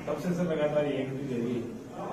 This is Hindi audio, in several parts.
कब से सर लगातार ये एंट्री दे रही है?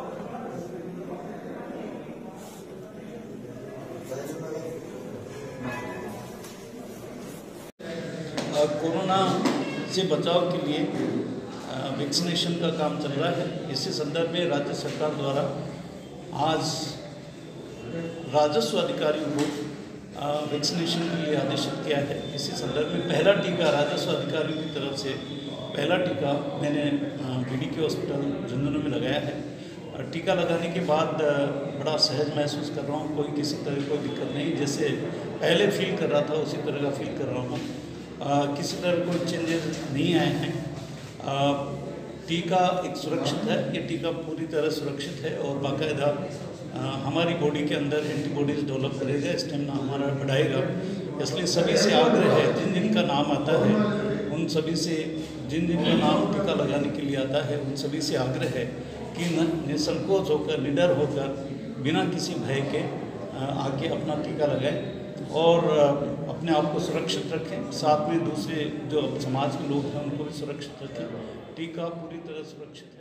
कोरोना से बचाव के लिए वैक्सीनेशन का काम चल रहा है। इसी संदर्भ में राज्य सरकार द्वारा आज राजस्व अधिकारियों को वैक्सीनेशन के लिए आदेशित किया है। इसी संदर्भ में पहला टीका राजस्व अधिकारियों की तरफ से पहला टीका मैंने BDK हॉस्पिटल झुंझुनू में लगाया है। टीका लगाने के बाद बड़ा सहज महसूस कर रहा हूँ। कोई किसी तरह कोई दिक्कत नहीं, जैसे पहले फील कर रहा था उसी तरह का फील कर रहा हूँ। किसी तरह कोई चेंजेस नहीं आए हैं। टीका एक सुरक्षित है, ये टीका पूरी तरह सुरक्षित है और बाकायदा हमारी बॉडी के अंदर एंटीबॉडीज़ डेवलप करेगा, स्टेमिना हमारा बढ़ाएगा। इसलिए सभी से आग्रह है, जिन जिन का नाम आता है उन सभी से, जिन जिन का नाम टीका लगाने के लिए आता है उन सभी से आग्रह है कि निसंकोच होकर, निडर होकर, बिना किसी भय के आके अपना टीका लगाएं और अपने आप को सुरक्षित रखें। साथ में दूसरे जो समाज के लोग हैं उनको भी सुरक्षित रखें। टीका पूरी तरह सुरक्षित है।